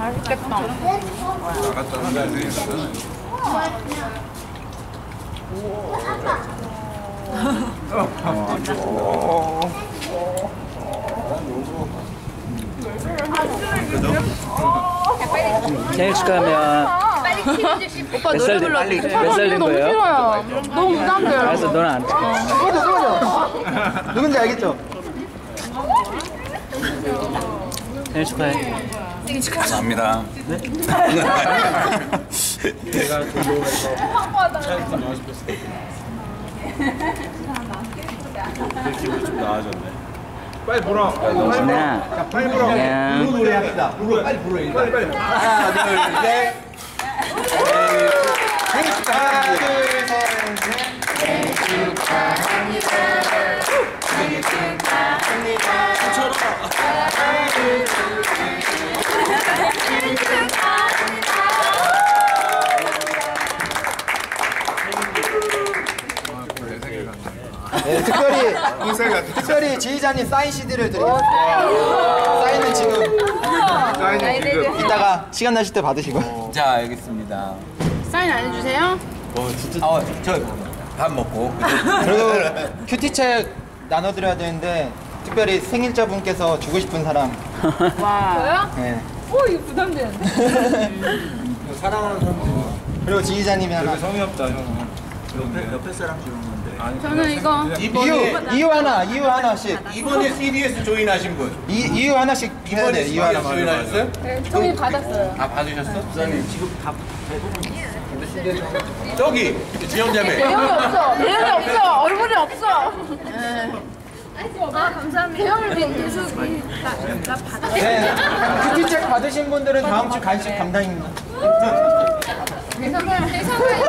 맛있겠다. 생일 축하하면 오빠 몇 노래 살 불러주세요. 몇 살 된 너무 거예요? 싫어요. 너무 부담돼요. 알았어, 너는 안 돼. 누군지 알겠죠? 생일 축하해. 감사합니다. 내가 돌려오면서 차이팅 연습했을 때 기분이 좀 나아졌네. 빨리 불어. 진아. 빨리 불어. 안녕. 노래 합시다. 불러, 빨리 불어. 일단. 빨리. 하나, 둘, 셋. 생일 축하. 하나, 둘, 셋. 생일 축하합니다. 생일 축하합니다. 생일 축하합니다. 네, 특별히 지휘자님 사인 CD를 드리겠습니다. 사인은 지금 이따가 시간 나실 때 받으시고. 자, 알겠습니다. 사인 안 해주세요? 저 밥 먹고. 그리고 큐티책 나눠드려야 되는데 특별히 생일자분께서 주고 싶은 사람. 와. 네. 오, 이거 부담되는데? 사랑하는 사람. 그리고 지휘자님이 하나. 성의 없다 형. 옆에 사람 주는 건데. 아니, 저는 이거. 이유 하나씩. 이번에 CDS 조인하신 분. 이유 하나씩 해야 돼. 이유 하나. 조인하셨어요? 네, 종이 받았어요. 아, 받으셨어? 부장님 지금 다 저기 지영자매. 대형이 없어. 대형이 없어. 얼굴이 없어. 아, 감사합니다. 대형을 계속 나 받아. 네. 큐티책 받으신 분들은 다음 주 간식 담당입니다. 대상을